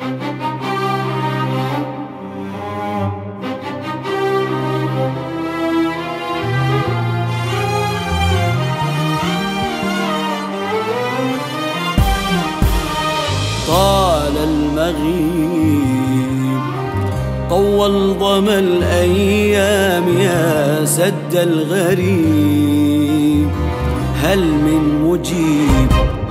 طال المغيب طول ظما الأيام يا سد الغريب، هل من مجيب؟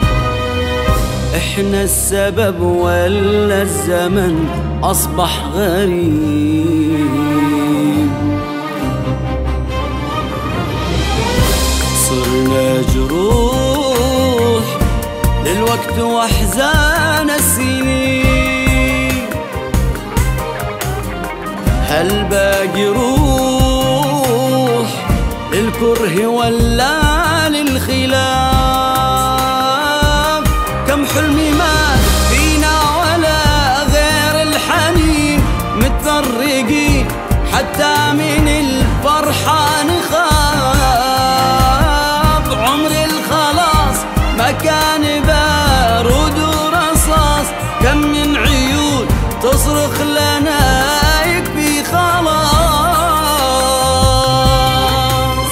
احنا السبب ولا الزمن أصبح غريب؟ صرنا جروح للوقت واحزان السنين، هل باقي روح للكره ولا للخلاف؟ كم حلمي مات فينا ولا غير الحنين، متفرقين حتى من الفرحة نخاف. عمري الخلاص ما كان بارود ورصاص، كم من عيون تصرخ لنا يكفي خلاص.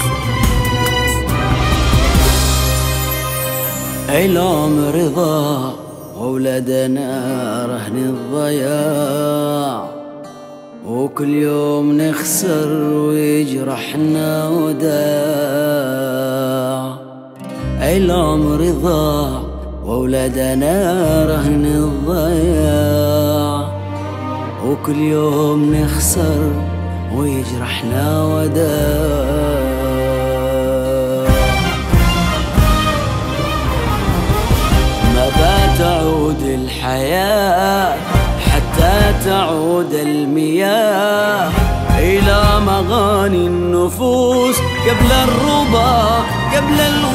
العمر رضا وولدنا رهن الضياع، وكل يوم نخسر ويجرحنا وداع. العمر ضاع وولدنا رهن الضياع، وكل يوم نخسر ويجرحنا وداع. ما بتعود الحياة حتى تعود المياه إلى مغاني النفوس، قبل الربا قبل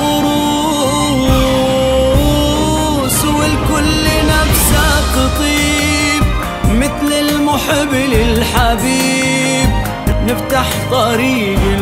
الغروس، والكل نفسه تطيب مثل المحب للحبيب. نفتح طريق